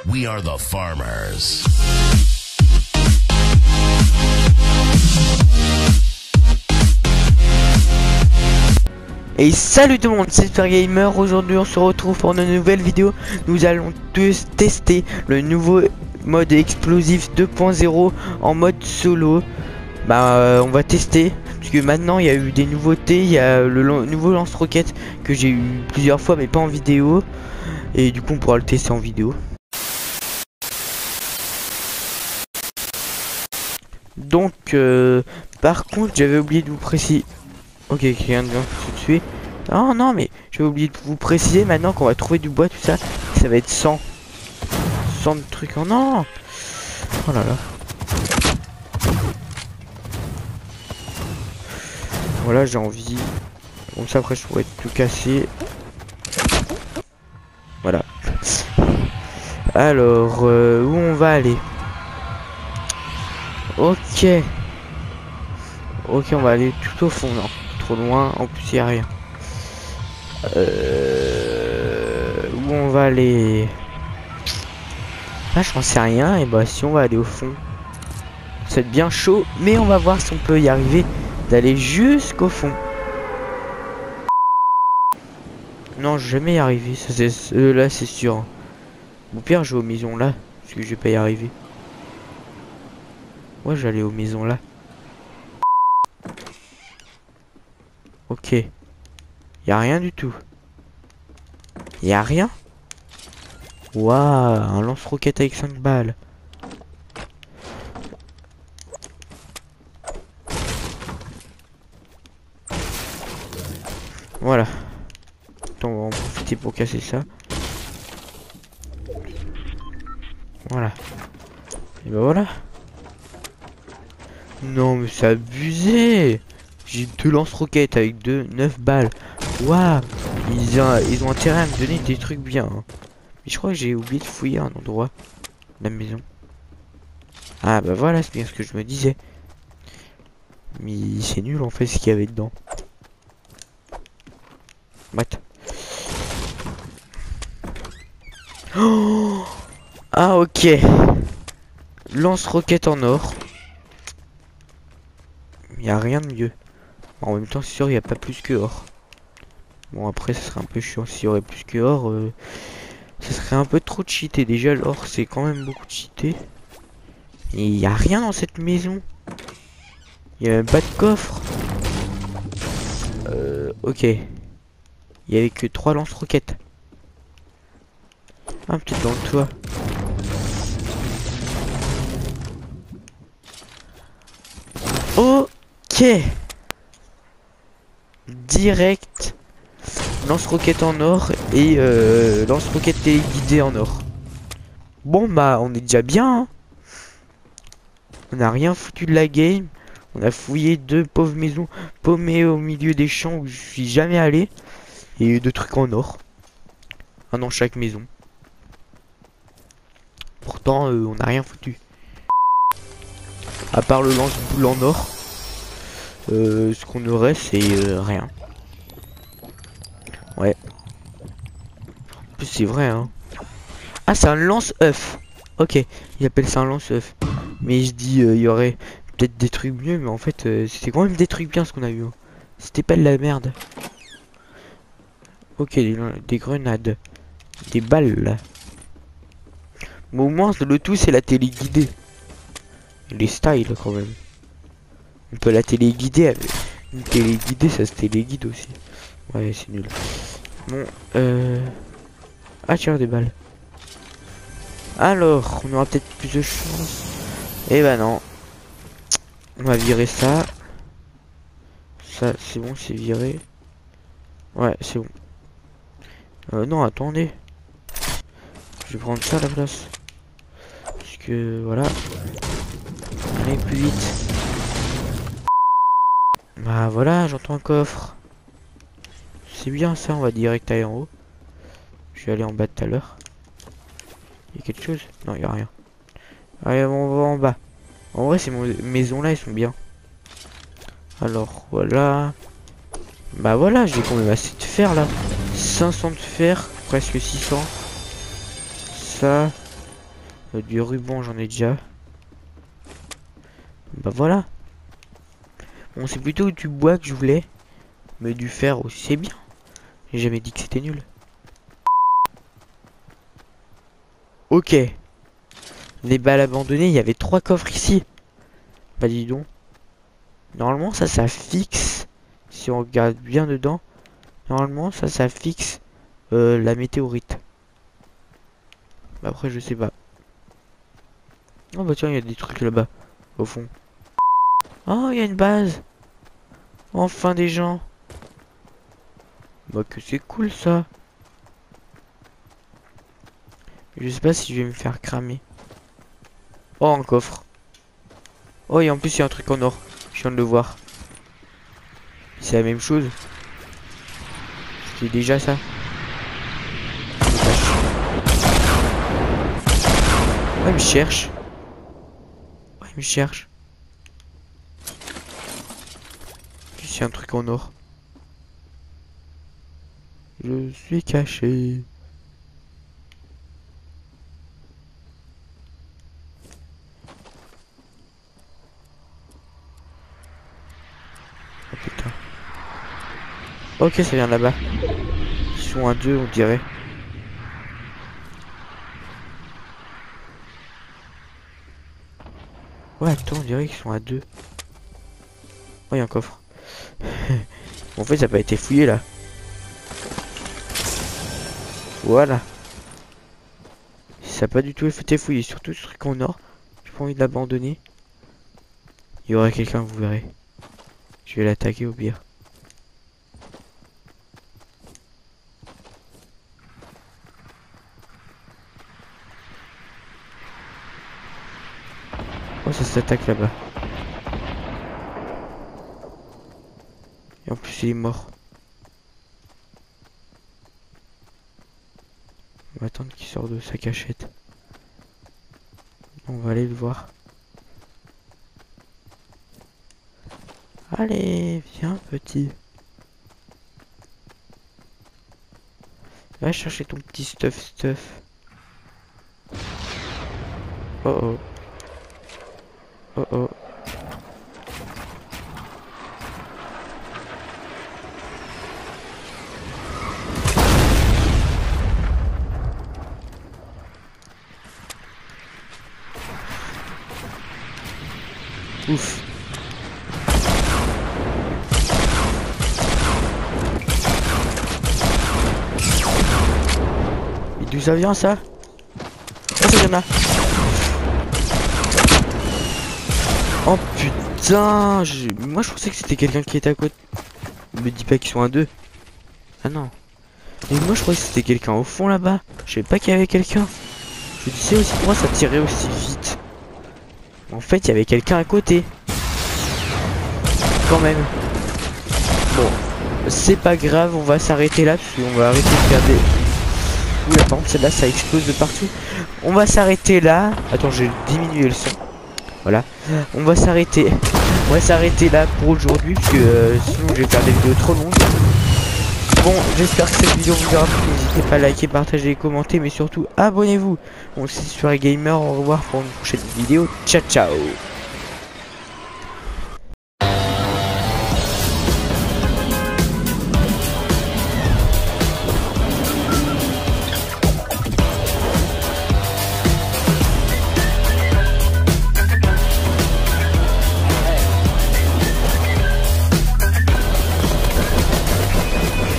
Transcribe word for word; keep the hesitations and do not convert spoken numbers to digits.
We are the farmers. Et salut tout le monde, c'est Super Gamer. Aujourd'hui on se retrouve pour une nouvelle vidéo. Nous allons tous tester le nouveau mode explosif deux point zéro en mode solo. Bah euh, on va tester parce que maintenant il y a eu des nouveautés. Il y a le nouveau lance-roquette que j'ai eu plusieurs fois mais pas en vidéo. Et du coup on pourra le tester en vidéo. Donc euh, par contre j'avais oublié de vous préciser. Ok, quelqu'un vient se tuer. Oh non, mais j'ai oublié de vous préciser maintenant qu'on va trouver du bois, tout ça. Ça va être cent. cent de trucs. Oh non. Oh là là. Voilà, j'ai envie. Comme ça, après, je pourrais tout casser. Voilà. Alors, euh, où on va aller? Ok. Ok, on va aller tout au fond. Non, trop loin. En plus, il n'y a rien. Euh... Où on va aller? Ah, je n'en sais rien. Et bah, si on va aller au fond, ça va être bien chaud. Mais on va voir si on peut y arriver d'aller jusqu'au fond. Non, je vais jamais y arriver. Ça, c'est euh, là, c'est sûr. Au pire, je vais aux maisons là, parce que je vais pas y arriver. Ouais, j'allais aux maisons là. Ok. Y a rien du tout. Y a rien. Waouh, un lance-roquette avec cinq balles. Voilà. Attends, on va en profiter pour casser ça. Voilà. Et ben voilà. Non mais c'est abusé. J'ai deux lance-roquettes avec deux neuf balles. Waouh. Ils ont, ils ont intérêt à me donner des trucs bien. Hein. Mais je crois que j'ai oublié de fouiller un endroit de la maison. Ah bah voilà, c'est bien ce que je me disais. Mais c'est nul en fait ce qu'il y avait dedans. What? Oh, ah ok. Lance-roquette en or. Il n'y a rien de mieux. En même temps, c'est sûr, il n'y a pas plus que or. Bon, après, ça serait un peu chiant s'il y aurait plus que or. Euh, ça serait un peu trop cheaté. Déjà, l'or, c'est quand même beaucoup cheaté. Et il n'y a rien dans cette maison. Il n'y a même pas de coffre. Euh, ok. Il n'y avait que trois lance-roquettes. Ah, peut-être dans le toit. Ok. Direct. Lance-roquette en or et euh, lance-roquette téléguidée en or. Bon bah on est déjà bien. Hein. On n'a rien foutu de la game. On a fouillé deux pauvres maisons paumées au milieu des champs où je suis jamais allé. Et deux trucs en or. Un dans chaque maison. Pourtant euh, on n'a rien foutu. À part le lance-boule en or. Euh, ce qu'on aurait c'est euh, rien. Ouais. En plus c'est vrai hein. Ah c'est un lance-œuf. Ok, il appelle ça un lance-œuf. Mais je dis il euh, y aurait peut-être des trucs mieux. Mais en fait euh, c'était quand même des trucs bien ce qu'on a eu. Hein. C'était pas de la merde. Ok, des, des grenades. Des balles là. Mais au moins le tout c'est la téléguidée. Les styles quand même. On peut la téléguider avec... Une téléguidée ça se téléguide aussi. Ouais c'est nul. Bon euh... Ah tiens des balles. Alors on aura peut-être plus de chance. Et bah non. On va virer ça. Ça c'est bon c'est viré. Ouais c'est bon. Euh, non attendez. Je vais prendre ça à la place. Parce que voilà. Allez plus vite. Bah voilà j'entends un coffre. C'est bien ça, on va direct aller en haut. Je vais aller en bas tout à l'heure. Il y a quelque chose? Non, il n'y a rien. Allez, on va en bas. En vrai, ces maisons là, elles sont bien. Alors, voilà. Bah voilà, j'ai quand même assez de fer là. cinq cents de fer, presque six cents. Ça. Euh, du ruban, j'en ai déjà. Bah voilà. Bon, c'est plutôt du bois que je voulais. Mais du fer aussi, c'est bien. J'ai jamais dit que c'était nul. Ok. Les balles abandonnées, il y avait trois coffres ici. Bah dis donc. Normalement, ça, ça fixe. Si on regarde bien dedans. Normalement, ça, ça fixe euh, la météorite. Bah, après, je sais pas. Oh bah tiens, il y a des trucs là-bas. Au fond. Oh, il y a une base. Enfin des gens. Bah que c'est cool ça. Je sais pas si je vais me faire cramer. Oh, un coffre. Oh, et en plus il y a un truc en or. Je viens de le voir. C'est la même chose. C'est déjà ça. Ouais, il me cherche. Ouais, il me cherche. Puis il y a un truc en or. Je suis caché. Oh putain. Ok, ça vient de là-bas. Ils sont à deux, on dirait. Ouais, attends, on dirait qu'ils sont à deux. Oh, il y a un coffre. En fait, ça n'a pas été fouillé là. Voilà. Ça n'a pas du tout été fouillé. Surtout ce truc en or. J'ai pas envie de l'abandonner. Il y aurait quelqu'un, vous verrez. Je vais l'attaquer au pire. Oh, ça s'attaque là-bas. Et en plus, il est mort. On va attendre qu'il sorte de sa cachette. On va aller le voir. Allez, viens petit. Va chercher ton petit stuff stuff. Oh oh. Oh oh. Ouf. Et d'où ça vient ça? Oh, ça vient là. Oh putain, je... moi je pensais que c'était quelqu'un qui était à côté. Me dis pas qu'ils sont à deux. Ah non. Et moi je croyais que c'était quelqu'un au fond là-bas. Je savais pas qu'il y avait quelqu'un. Je disais aussi pourquoi ça tirait aussi vite. En fait il y avait quelqu'un à côté. Quand même. Bon, c'est pas grave, on va s'arrêter là parce qu'on va arrêter de faire des... Oula, par contre celle-là ça explose de partout. On va s'arrêter là. Attends, j'ai diminué le son. Voilà. On va s'arrêter. On va s'arrêter là pour aujourd'hui parce que euh, sinon je vais faire des vidéos trop longues. Bon, j'espère que cette vidéo vous aura plu. N'hésitez pas à liker, partager et commenter, mais surtout abonnez-vous. On se dit sur les gamers. Au revoir pour une prochaine vidéo. Ciao ciao.